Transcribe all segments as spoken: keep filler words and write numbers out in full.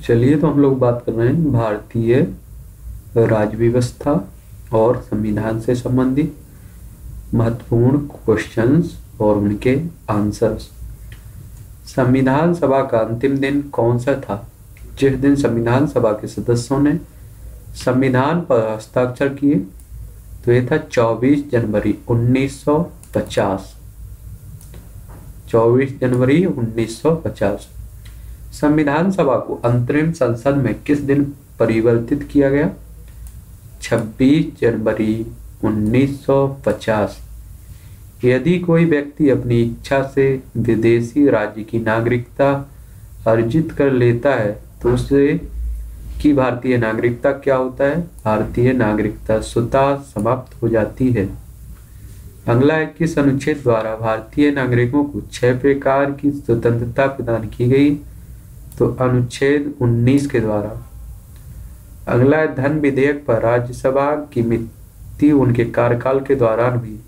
चलिए, तो हम लोग बात कर रहे हैं भारतीय राज्य व्यवस्था और संविधान से संबंधित महत्वपूर्ण क्वेश्चंस और उनके आंसर्स। संविधान सभा का अंतिम दिन कौन सा था? जिस दिन संविधान सभा के सदस्यों ने संविधान पर हस्ताक्षर किए, तो यह था चौबीस जनवरी उन्नीस सौ पचास। चौबीस जनवरी उन्नीस सौ पचास। संविधान सभा को अंतरिम संसद में किस दिन परिवर्तित किया गया? छब्बीस जनवरी उन्नीस सौ पचास। यदि कोई व्यक्ति अपनी इच्छा से विदेशी राज्य की नागरिकता अर्जित कर लेता है, तो उसे की भारतीय नागरिकता क्या होता है? भारतीय नागरिकता स्वतः समाप्त हो जाती है। अगला इक्कीस अनुच्छेद द्वारा भारतीय नागरिकों को छह प्रकार की स्वतंत्रता प्रदान की गई, तो अनुच्छेद उन्नीस के द्वारा। अगला धन विधेयक पर राज्यसभा की मिति उनके कार्यकाल के दौरान भी।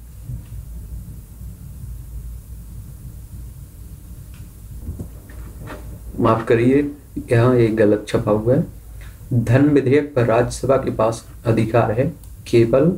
माफ करिए, यहाँ एक गलत छपा हुआ है। धन विधेयक पर राज्यसभा के पास अधिकार है, केवल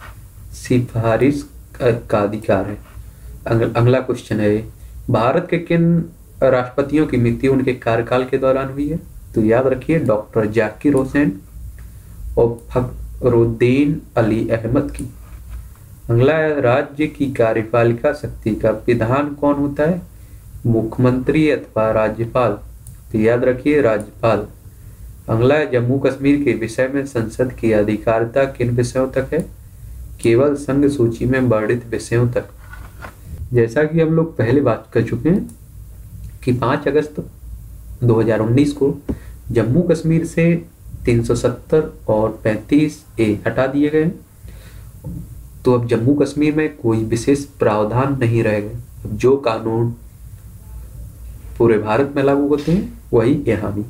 सिफारिश का अधिकार है। अगला क्वेश्चन है, भारत के किन राष्ट्रपतियों की मृत्यु उनके कार्यकाल के दौरान हुई है? तो याद रखिए, डॉक्टर जाकिर हुसैन और फखरुद्दीन अली अहमद की। अगला है, राज्य की कार्यपालिका शक्ति का विधान कौन होता है? मुख्यमंत्री अथवा राज्यपाल। तो याद रखिए, राज्यपाल। अगला है, जम्मू कश्मीर के विषय में संसद की अधिकारिता किन विषयों तक है? केवल संघ सूची में वर्णित विषयों तक। जैसा कि हम लोग पहले बात कर चुके हैं कि पाँच अगस्त दो हज़ार उन्नीस को जम्मू कश्मीर से तीन सौ सत्तर और पैंतीस ए हटा दिए गए, तो अब जम्मू कश्मीर में कोई विशेष प्रावधान नहीं रह गए। अब जो कानून पूरे भारत में लागू होते हैं, वही यहाँ भी।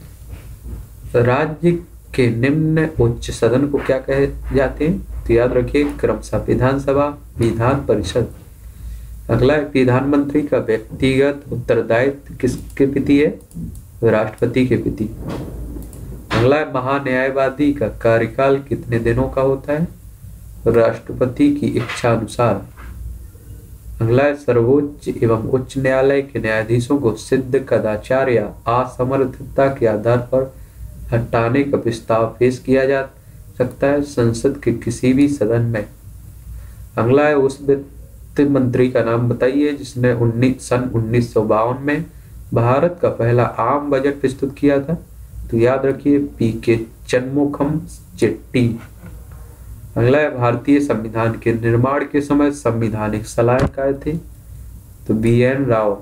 राज्य के निम्न उच्च सदन को क्या कहे जाते हैं? तो याद रखिए, क्रमशः विधानसभा, विधान परिषद। अगला है, प्रधानमंत्री का व्यक्तिगत उत्तरदायित्व किसके प्रति है? राष्ट्रपति के प्रति। अगला है, महान्यायवादी का कार्यकाल कितने दिनों का होता है? राष्ट्रपति की इच्छा अनुसार। अगला है, सर्वोच्च एवं उच्च न्यायालय के न्यायाधीशों को सिद्ध कदाचार या असमर्थता के आधार पर हटाने का प्रस्ताव पेश किया जा सकता है संसद के किसी भी सदन में। अगला है, उस वित्त मंत्री का नाम बताइए जिसने उन्नीस सन उन्नीस सौ बावन में भारत का पहला आम बजट प्रस्तुत किया था। तो याद रखिए, पी के चन्मुखम चेट्टी। अगला है, भारतीय संविधान के निर्माण के समय संवैधानिक सलाहकार थे? तो बी एन राव।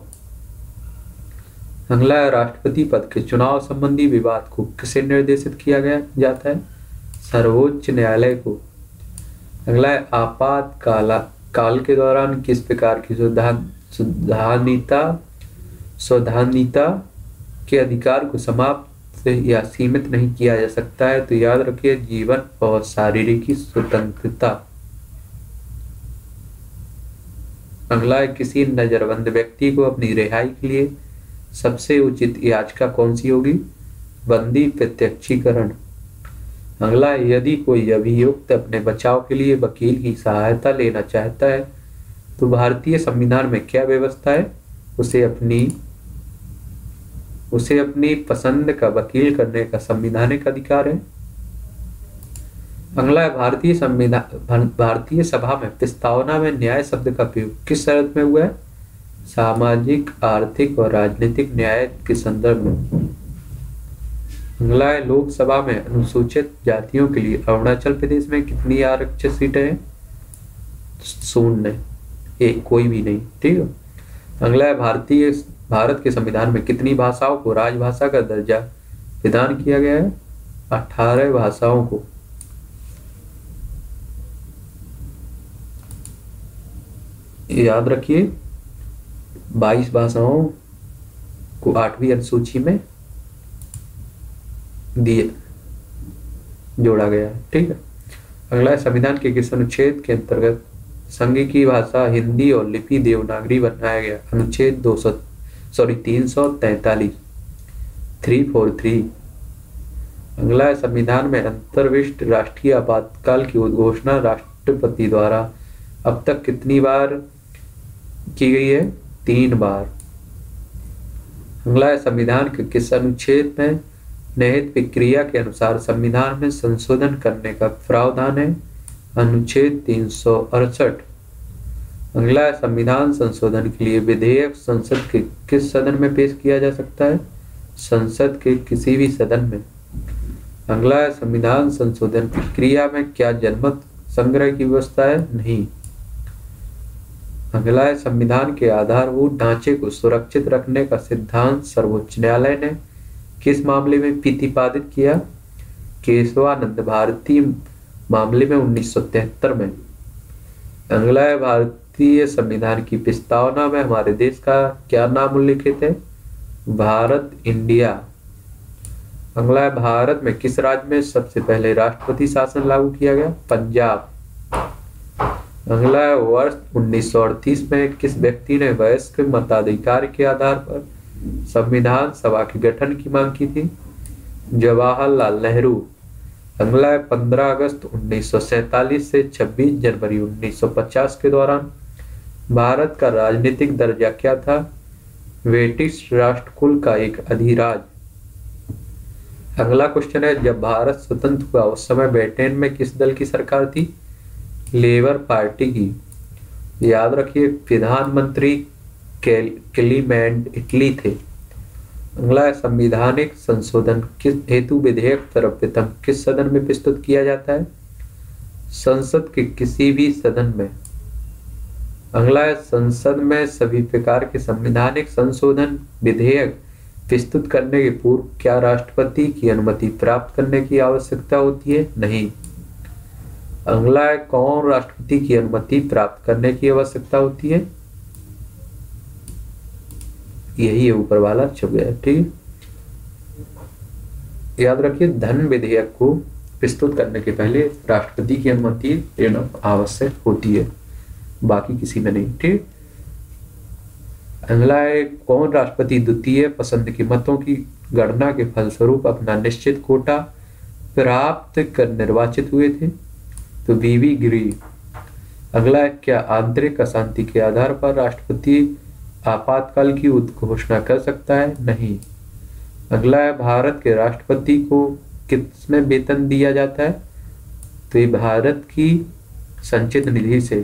अगला है, राष्ट्रपति पद के चुनाव संबंधी विवाद को किसे निर्देशित किया गया जाता है? सर्वोच्च न्यायालय को। अगला है, आपातकाल काल के दौरान किस प्रकार की सुधानिता सौधानिता के अधिकार को समाप्त या सीमित नहीं किया जा सकता है? तो याद रखिए, जीवन और शारीरिक स्वतंत्रता। अगला है, किसी नजरबंद व्यक्ति को अपनी रिहाई के लिए सबसे उचित याचिका कौन सी होगी? बंदी प्रत्यक्षीकरण। अगला है, यदि कोई अभियुक्त अपने बचाव के लिए वकील की सहायता लेना चाहता है, तो भारतीय संविधान में क्या व्यवस्था है? उसे अपनी उसे अपनी पसंद का वकील करने का संवैधानिक अधिकार है। अगला है, भारतीय संविधान भारतीय सभा में प्रस्तावना में न्याय शब्द का प्रयोग किस शर्त में हुआ है? सामाजिक, आर्थिक और राजनीतिक न्याय के संदर्भ में। अगला है, लोकसभा में अनुसूचित जातियों के लिए अरुणाचल प्रदेश में कितनी आरक्षित सीटें हैं? शून्य, एक, कोई भी नहीं। ठीक है। अगला है, भारतीय भारत के संविधान में कितनी भाषाओं को राजभाषा का दर्जा प्रदान किया गया है? अठारह भाषाओं को। याद रखिए, बाईस भाषाओं को आठवीं अनुसूची में दिए जोड़ा गया है। ठीक है। अगला है, संविधान के किस अनुच्छेद के अंतर्गत संघ की भाषा हिंदी और लिपि देवनागरी बनाया गया? अनुच्छेद दो सौ सॉरी तीन सौ तैतालीस। Three four three. अगला है, संविधान में अंतर्विष्ट राष्ट्रीय आपातकाल की घोषणा राष्ट्रपति द्वारा अब तक कितनी बार की गई है? तीन बार। अगला है, संविधान के किस अनुच्छेद में निहित प्रक्रिया के अनुसार संविधान में संशोधन करने का प्रावधान है? अनुच्छेद तीन सौ अड़सठ। अगला है, संविधान संशोधन के लिए विधेयक संसद के किस सदन में पेश किया जा सकता है? संसद के किसी भी सदन में। अगला है, संविधान संशोधन प्रक्रिया में क्या जनमत संग्रह की व्यवस्था है? नहीं। अगला है, संविधान के आधारभूत ढांचे को सुरक्षित रखने का सिद्धांत सर्वोच्च न्यायालय ने किस मामले में प्रतिपादित किया? केशवानंद भारती मामले में उन्नीस सौ तिहत्तर में। अगला है, भारतीय संविधान की प्रस्तावना में हमारे देश का क्या नाम उल्लिखित है? भारत, इंडिया। अगला है, भारत में किस राज्य में सबसे पहले राष्ट्रपति शासन लागू किया गया? पंजाब। अगला है, वर्ष उन्नीस सौ अड़तीस में किस व्यक्ति ने वयस्क मताधिकार के आधार पर संविधान सभा के गठन की मांग की थी? जवाहरलाल नेहरू। अगला है, पंद्रह अगस्त उन्नीस सौ सैतालीस से छब्बीस जनवरी उन्नीस सौ पचास के दौरान भारत का राजनीतिक दर्जा क्या था? ब्रिटिश राष्ट्रकुल का एक अधिराज। अगला क्वेश्चन है, जब भारत स्वतंत्र हुआ उस समय ब्रिटेन में किस दल की सरकार थी? लेबर पार्टी की। याद रखिए, प्रधानमंत्री क्लीमेंट इटली थे। अगला है, संवैधानिक संशोधन किस हेतु विधेयक सर्वप्रथम किस सदन में प्रस्तुत किया जाता है? संसद के किसी भी सदन में। अगला है, संसद में सभी प्रकार के संवैधानिक संशोधन विधेयक प्रस्तुत करने के पूर्व क्या राष्ट्रपति की अनुमति प्राप्त करने की आवश्यकता होती है? नहीं। अगला है, कौन राष्ट्रपति की अनुमति प्राप्त करने की आवश्यकता होती है? यही है, ऊपर वाला छप गया। ठीक, याद रखिए, धन विधेयक को प्रस्तुत करने के पहले राष्ट्रपति की अनुमति लेना आवश्यक होती है, बाकी किसी में नहीं। ठीक। अगला है, कौन राष्ट्रपति द्वितीय पसंद के मतों की गणना के फलस्वरूप अपना निश्चित कोटा प्राप्त कर निर्वाचित हुए थे? तो वीवी गिरी। अगला है, क्या आंतरिक अशांति के आधार पर राष्ट्रपति आपातकाल की घोषणा कर सकता है? नहीं। अगला है, भारत के राष्ट्रपति को किसमें वेतन दिया जाता है? तो ये भारत की संचित निधि से।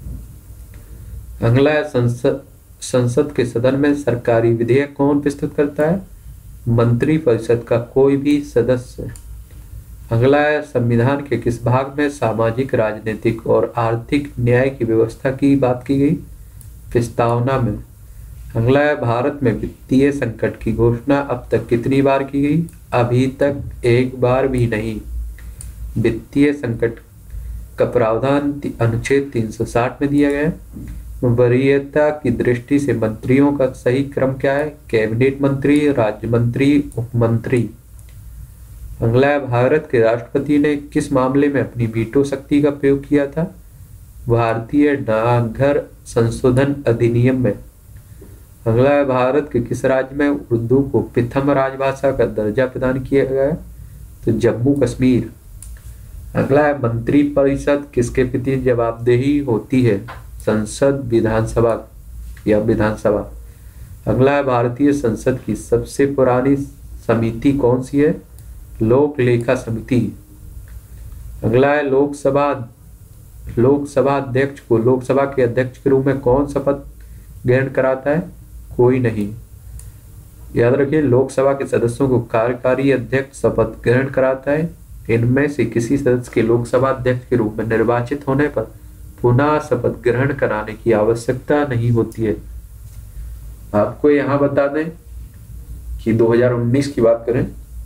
अगला है, संसद संसद के सदन में सरकारी विधेयक कौन प्रस्तुत करता है? मंत्री परिषद का कोई भी सदस्य। अगला है, संविधान के किस भाग में सामाजिक, राजनीतिक और आर्थिक न्याय की व्यवस्था की बात की गई? प्रस्तावना में। अगला है, भारत में वित्तीय संकट की घोषणा अब तक कितनी बार की गई? अभी तक एक बार भी नहीं। वित्तीय संकट का प्रावधान अनुच्छेद तीन सौ साठ में दिया गया है। वरीयता की दृष्टि से मंत्रियों का सही क्रम क्या है? कैबिनेट मंत्री, राज्य मंत्री, उप मंत्री। अगला है, भारत के राष्ट्रपति ने किस मामले में अपनी वीटो शक्ति का प्रयोग किया था? भारतीय डाकघर संशोधन अधिनियम में। अगला है, भारत के किस राज्य में उर्दू को प्रथम राजभाषा का दर्जा प्रदान किया गया है? तो जम्मू कश्मीर। अगला है, मंत्री परिषद किसके प्रति जवाबदेही होती है? संसद, विधानसभा या विधानसभा। अगला है, भारतीय संसद की सबसे पुरानी समिति कौन सी है? लोक लेखा समिति। अगला है, लोकसभा लोकसभा अध्यक्ष को लोकसभा के अध्यक्ष के रूप में कौन शपथ ग्रहण कराता है? कोई नहीं। याद रखिए, लोकसभा के सदस्यों को कार्यकारी अध्यक्ष शपथ ग्रहण कराता है। इनमें से किसी सदस्य के लोकसभा अध्यक्ष के रूप में निर्वाचित होने पर पुनः शपथ ग्रहण कराने की आवश्यकता नहीं होती है। आपको यहाँ बता दें कि दो हज़ार उन्नीस की बात करें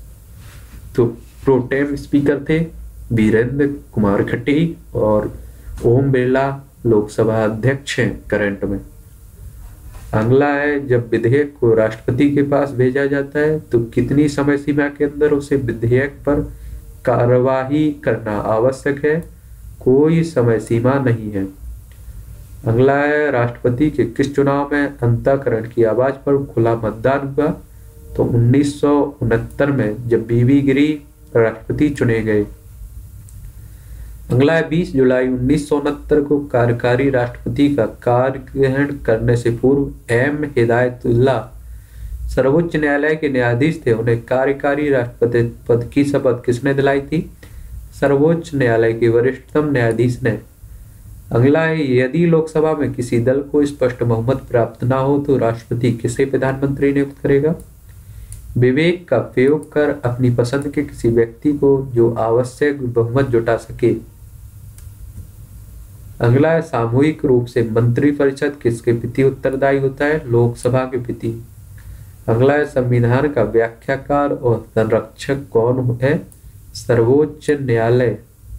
तो प्रोटेम स्पीकर थे वीरेंद्र कुमार खट्टी और ओम बिरला लोकसभा अध्यक्ष हैं करंट में। अगला है, जब विधेयक को राष्ट्रपति के पास भेजा जाता है तो कितनी समय सीमा के अंदर उसे विधेयक पर कार्यवाही करना आवश्यक है? कोई समय सीमा नहीं है। अगला है, राष्ट्रपति के किस चुनाव में अंतःकरण की आवाज पर खुला मतदान हुआ? तो उन्नीस सौ उनहत्तर में जब बीबी गिरी राष्ट्रपति चुने गए। अगला है बीस जुलाई उन्नीस सौ उनहत्तर को कार्यकारी राष्ट्रपति का कार्य ग्रहण करने से पूर्व एम हिदायतुल्लाह सर्वोच्च न्यायालय के न्यायाधीश थे। उन्हें कार्यकारी राष्ट्रपति पद की शपथ किसने दिलाई थी? सर्वोच्च न्यायालय के वरिष्ठतम न्यायाधीश ने। अगला है यदि लोकसभा में किसी दल को स्पष्ट बहुमत प्राप्त ना हो तो राष्ट्रपति किसे प्रधानमंत्री नियुक्त करेगा? विवेक का प्रयोग कर अपनी पसंद के किसी व्यक्ति को जो आवश्यक बहुमत जुटा सके। अगला है सामूहिक रूप से मंत्रिपरिषद किसके प्रति उत्तरदायी होता है? लोकसभा के प्रति। अगला है संविधान का व्याख्याकार और संरक्षक कौन है? सर्वोच्च न्यायालय।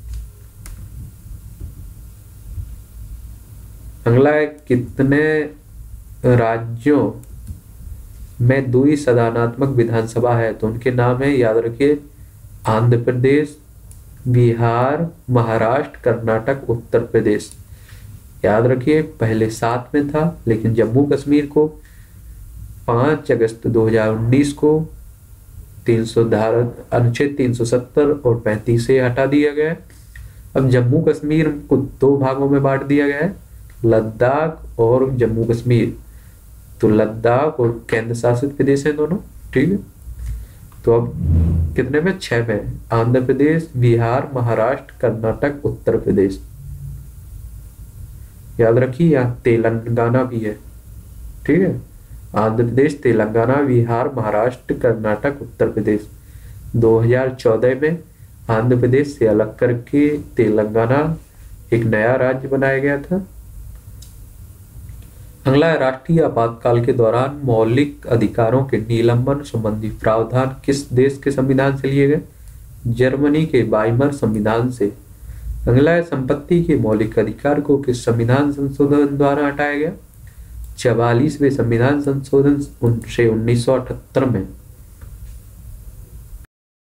अगला है कितने राज्यों में दुई सदनात्मक विधानसभा है? तो उनके नाम है, याद रखिए, आंध्र प्रदेश, बिहार, महाराष्ट्र, कर्नाटक, उत्तर प्रदेश। याद रखिए पहले सात में था, लेकिन जम्मू कश्मीर को पाँच अगस्त दो हज़ार उन्नीस को तीन सौ धारा अनुच्छेद तीन सौ सत्तर और पैंतीस से हटा दिया गया है। अब जम्मू कश्मीर को दो भागों में बांट दिया गया है, लद्दाख और जम्मू कश्मीर। तो लद्दाख और केंद्र शासित प्रदेश हैं दोनों, ठीक है। तो अब कितने में? छह में। आंध्र प्रदेश, बिहार, महाराष्ट्र, कर्नाटक, उत्तर प्रदेश। याद रखिए यहाँ तेलंगाना भी है, ठीक है। आंध्र प्रदेश, तेलंगाना, बिहार, महाराष्ट्र, कर्नाटक, उत्तर प्रदेश। दो हज़ार चौदह में आंध्र प्रदेश से अलग करके तेलंगाना एक नया राज्य बनाया गया था। अगला है राष्ट्रीय आपातकाल के दौरान मौलिक अधिकारों के निलंबन संबंधी प्रावधान किस देश के संविधान से लिए गए? जर्मनी के वाइमर संविधान से। अगला है संपत्ति के मौलिक अधिकार को किस संविधान संशोधन द्वारा हटाया गया? चवालीसवें संविधान संशोधन से उन्नीस सौ अठहत्तर में।